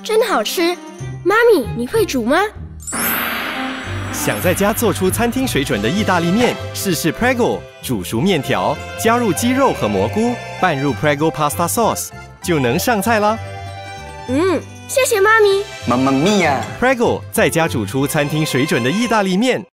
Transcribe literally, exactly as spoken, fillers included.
真好吃。妈咪，你会煮吗？ 想在家做出餐厅水准的意大利面，试试 Prego 煮熟面条，加入鸡肉和蘑菇，拌入 Prego Pasta Sauce， 就能上菜啦。 嗯，谢谢妈咪。 妈妈咪呀 Prego 在家煮出餐厅水准的意大利面。